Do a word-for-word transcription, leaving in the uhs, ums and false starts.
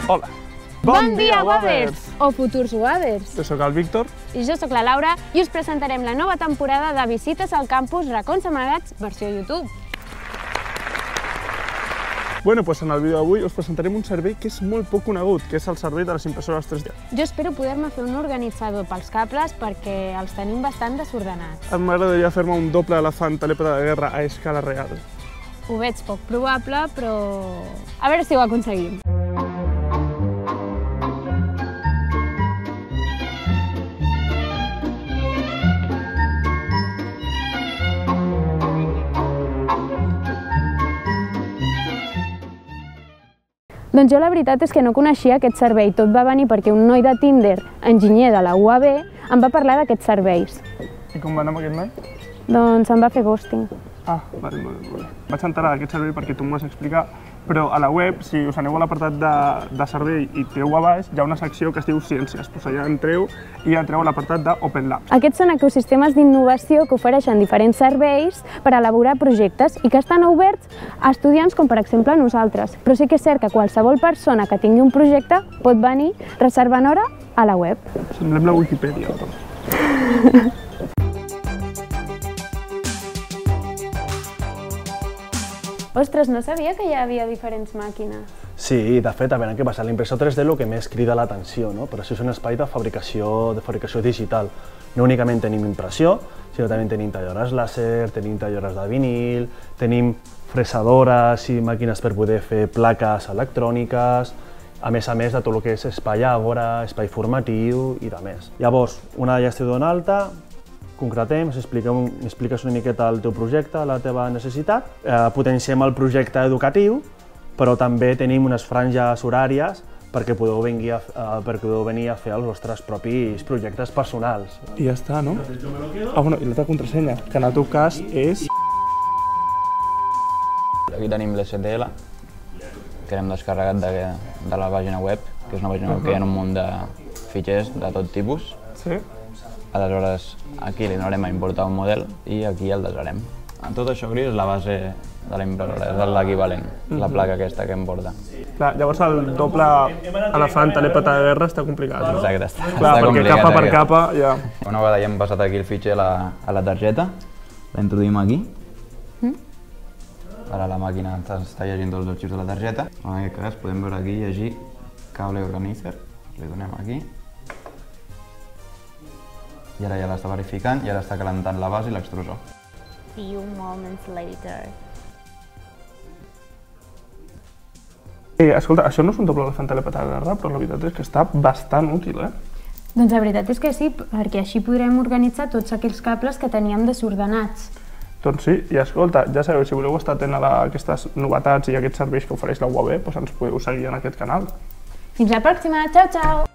Hola! Bon dia, Wavers! O futurs Wavers! Jo sóc el Víctor. I jo sóc la Laura i us presentarem la nova temporada de Visites al Campus Racons Amagats, versió YouTube. Bueno, doncs en el vídeo d'avui us presentarem un servei que és molt poc conegut, que és el servei de les impressores tres D. Jo espero poder-me fer un organitzador pels cables perquè els tenim bastant desordenats. M'agradaria fer-me un doble elefant telèpata de guerra a escala real. Ho veig poc probable, però a veure si ho aconseguim. Doncs jo la veritat és que no coneixia aquest servei. Tot va venir perquè un noi de Tinder, enginyer de la U A B, em va parlar d'aquests serveis. I com va anar amb aquest noi? Doncs em va fer ghosting. Ah, vale, molt bé. Vaig enterar d'aquest servei perquè tu m'ho vas explicar, però a la web, si us aneu a l'apartat de, de servei i tireu a baix, hi ha una secció que es diu Ciències. Doncs allà entreu i entreu a l'apartat d'Open Labs. Aquests són ecosistemes d'innovació que ofereixen diferents serveis per elaborar projectes i que estan oberts a estudiants com per exemple nosaltres. Però sí que és cert que qualsevol persona que tingui un projecte pot venir reservant hora a la web. Semblem la Wikipedia. Ostres, no sabia que hi havia diferents màquines. Sí, de fet, a veure què passa, l'impressor tres D és el que més crida l'atenció, no? Però això és un espai de fabricació, de fabricació digital. No únicament tenim impressió, sinó també tenim talladores làser, tenim talladores de vinil, tenim fresadores i màquines per poder fer plaques electròniques, a més a més de tot el que és espai àgora, espai formatiu i de més. Llavors, una ja estic donant alta, concretem, m'expliques una miqueta el teu projecte, la teva necessitat, eh, potenciem el projecte educatiu, però també tenim unes franges horàries perquè podeu venir a, eh, perquè podeu venir a fer els vostres propis projectes personals. I ja està, no? Ah, bueno, i la teva contrasenya, que en el teu cas és... Aquí tenim l'S T L, que hem descarregat de, de la pàgina web, que és una pàgina web que hi ha un munt de fitxers de tot tipus. Sí? Aleshores, aquí li donarem a importar un model i aquí el desarem. Tot això gris és la base de la impressora, és l'equivalent, la placa aquesta que em porta. Clar, llavors el doble elefant telèpata de guerra està complicat, no? Exacte, està, Clar, està perquè complicat. capa per capa, ja... Una vegada ja hem passat aquí el fitxer a la, a la targeta, la introduïm aquí. Mm? Ara la màquina està llegint tots els arxius de la targeta. En aquest cas podem veure aquí llegir cable organizer, li donem aquí. I ara ja l'està verificant i ara està calentant la base i l'extrusor. Few moments later. Eh, escolta, això no és un doble elefant telèpata de guerra, però la veritat és que està bastant útil, eh? Doncs la veritat és que sí, perquè així podrem organitzar tots aquells cables que teníem desordenats. Doncs sí, i escolta, ja sabeu, si voleu estar atent a aquestes novetats i aquests serveis que ofereix la U A B, doncs ens podeu seguir en aquest canal. Fins la pròxima, ciao, ciao!